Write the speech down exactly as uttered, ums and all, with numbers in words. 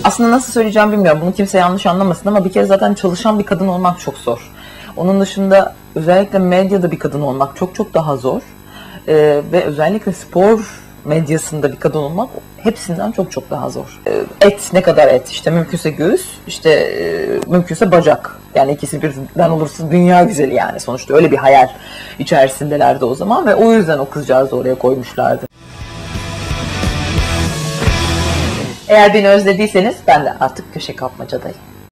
aslında nasıl söyleyeceğim bilmiyorum. Bunu kimse yanlış anlamasın ama bir kere zaten çalışan bir kadın olmak çok zor. Onun dışında özellikle medyada bir kadın olmak çok çok daha zor. Ee, ve özellikle spor medyasında bir kadın olmak hepsinden çok çok daha zor. Ee, et ne kadar et? İşte mümkünse göğüs, işte e, mümkünse bacak. Yani ikisi birden olursa dünya güzeli yani. Sonuçta öyle bir hayal içerisindelerdi o zaman ve o yüzden o kızcağızı oraya koymuşlardı. Eğer beni özlediyseniz ben de artık köşe kapmacadayım.